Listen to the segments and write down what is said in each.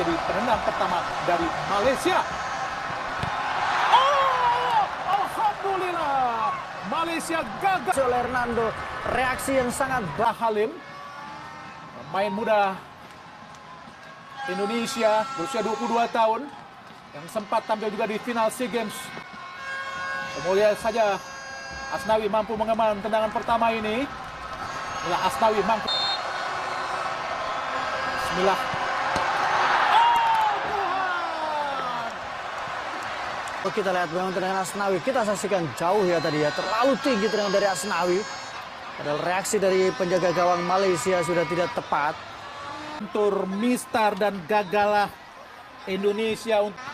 menjadi penendang pertama dari Malaysia. Oh, alhamdulillah, Malaysia gagal oleh Hernando. Reaksi yang sangat Halim, pemain muda Indonesia berusia 22 tahun yang sempat tampil juga di final SEA Games. Semoga saja Asnawi mampu mengemban tendangan pertama ini. Inilah Asnawi mampu. Bismillah. Oh, kita lihat memang tendangan Asnawi. Kita saksikan jauh ya tadi ya. Terlalu tinggi tendangan dari Asnawi. Padahal reaksi dari penjaga gawang Malaysia sudah tidak tepat. Tur mistar dan gagalah Indonesia untuk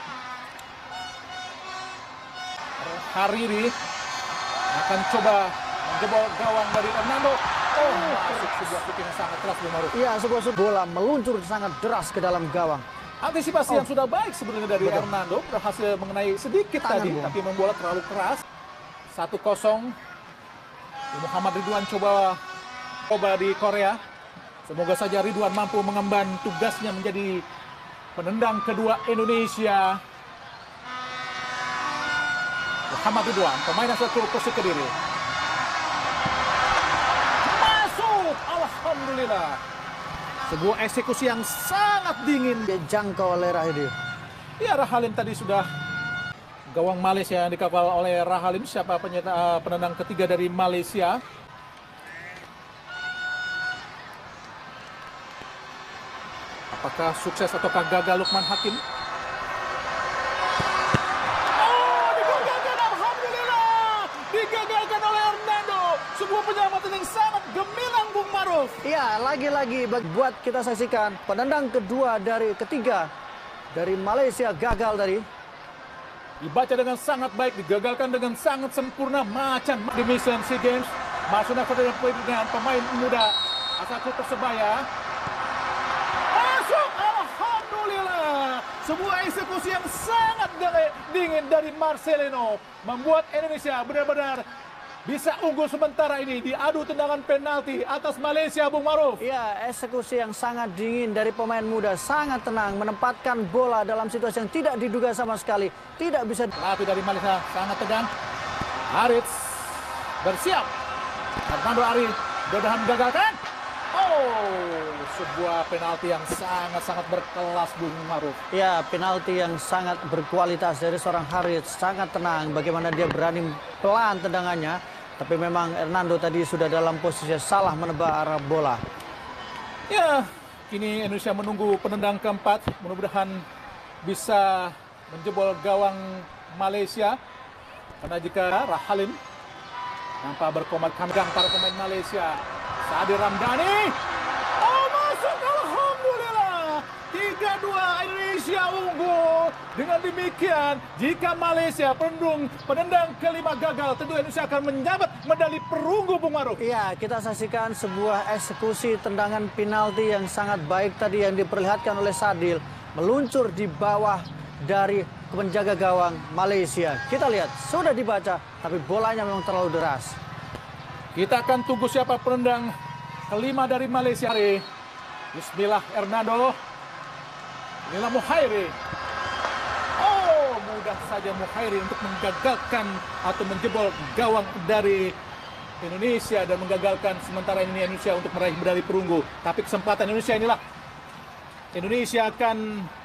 Hariri akan coba menjebol gawang dari Hernando. Oh, masuk sebuah shooting yang sangat keras, Bung Maruf. Iya, sebuah bola meluncur sangat deras ke dalam gawang. Antisipasi yang sudah baik sebenarnya dari Hernando, berhasil mengenai sedikit tadi, tapi membola terlalu keras. 1-0. Muhammad Ridwan coba di Korea. Semoga saja Ridwan mampu mengemban tugasnya menjadi penendang kedua Indonesia. Muhammad Ridwan, pemain asal klub Persik Kediri. Masuk, alhamdulillah. Sebuah eksekusi yang sangat dingin. Dia jangkau oleh Rahidi. Ya, Rahalim tadi sudah gawang Malaysia yang dikawal oleh Rahalim. Siapa penendang ketiga dari Malaysia? Apakah sukses ataukah gagal Lukman Hakim? Oh, digagalkan, alhamdulillah. Digagalkan oleh Hernando. Sebuah penyelamatan yang sangat gemilang, Bung Maruf. Iya, lagi-lagi buat kita saksikan penendang ketiga dari Malaysia gagal tadi. Dibaca dengan sangat baik, digagalkan dengan sangat sempurna. Macan di mission SEA Games. Masuknya dengan pemain muda asal klub Persebaya. Masuk, alhamdulillah. Sebuah eksekusi yang sangat dingin dari Marcelino membuat Indonesia benar-benar bisa unggul sementara ini di adu tendangan penalti atas Malaysia, Bung Maruf. Ya, eksekusi yang sangat dingin dari pemain muda, sangat tenang menempatkan bola dalam situasi yang tidak diduga sama sekali. Tidak bisa. Tapi dari Malaysia sangat tegang. Harits bersiap. Hernando Ari mudah-mudahan menggagalkan. Oh, sebuah penalti yang sangat-sangat berkelas, Bung Maruf. Ya, penalti yang sangat berkualitas dari seorang Harits. Sangat tenang bagaimana dia berani pelan tendangannya. Tapi memang Hernando tadi sudah dalam posisi salah menebak arah bola. Ya, kini Indonesia menunggu penendang keempat. Mudah-mudahan bisa menjebol gawang Malaysia. Karena jika Rahalim nampak berkomat kandang para pemain Malaysia. Sadir Ramdhani. Oh, masuk, alhamdulillah. 3-2 Indonesia unggul. Dengan demikian, jika Malaysia penendang kelima gagal, tentu Indonesia akan menyabet medali perunggu, Bung Maruf. Iya, kita saksikan sebuah eksekusi tendangan penalti yang sangat baik tadi yang diperlihatkan oleh Sadil. Meluncur di bawah dari penjaga gawang Malaysia. Kita lihat, sudah dibaca, tapi bolanya memang terlalu deras. Kita akan tunggu siapa penendang kelima dari Malaysia. Bismillah, Hernando. Inilah Muhairi. Oh, mudah saja Muhairi untuk menggagalkan atau menjebol gawang dari Indonesia dan menggagalkan sementara ini Indonesia untuk meraih medali perunggu. Tapi kesempatan Indonesia inilah. Indonesia akan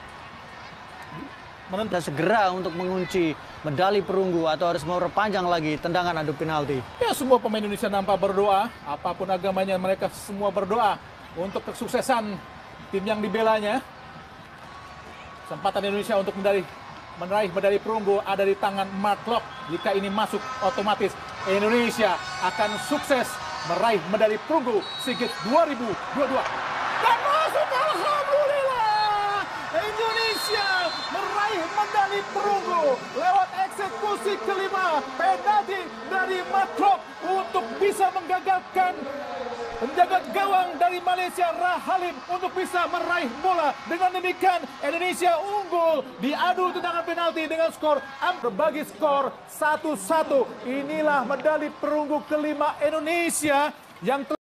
Dan segera untuk mengunci medali perunggu atau harus memperpanjang lagi tendangan adu penalti. Ya, semua pemain Indonesia nampak berdoa, apapun agamanya mereka semua berdoa untuk kesuksesan tim yang dibelanya. Kesempatan Indonesia untuk meraih medali perunggu ada di tangan Mark Locke. Jika ini masuk, otomatis Indonesia akan sukses meraih medali perunggu SEA Games 2022. Dan masuk, alhamdulillah. Indonesia meraih medali perunggu lewat eksekusi kelima penalti dari Mark Locke untuk bisa menggagalkan penjaga gawang dari Malaysia Rahalim untuk bisa meraih bola. Dengan demikian Indonesia unggul di adu tendangan penalti dengan skor berbagi skor 1-1. Inilah medali perunggu kelima Indonesia yang